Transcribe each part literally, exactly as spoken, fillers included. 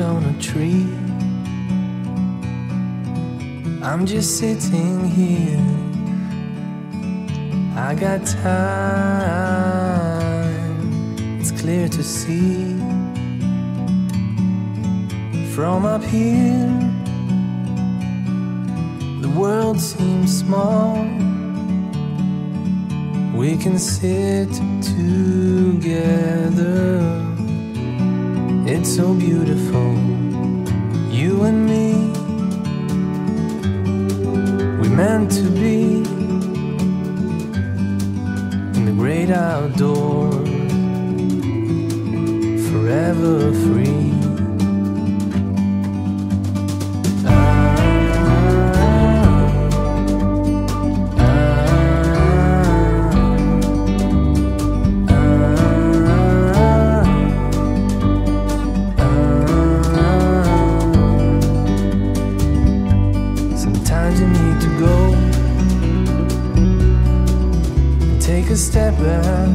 on a tree. I'm just sitting here, I got time, it's clear to see. From up here, the world seems small. We can sit together, it's so beautiful, you and me. We're meant to be in the great outdoors, forever free. Sometimes you need to go and take a step back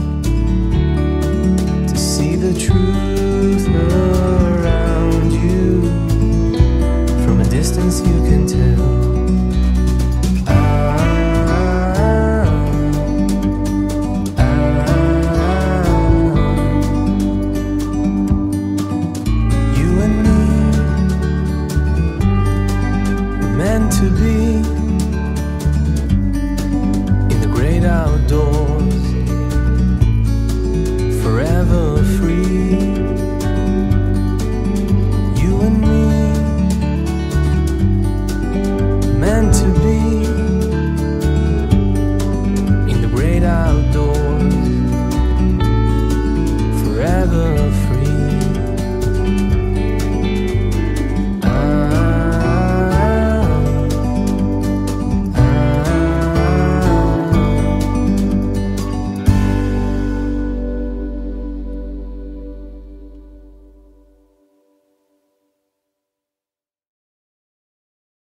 to see the truth around you. From a distance you can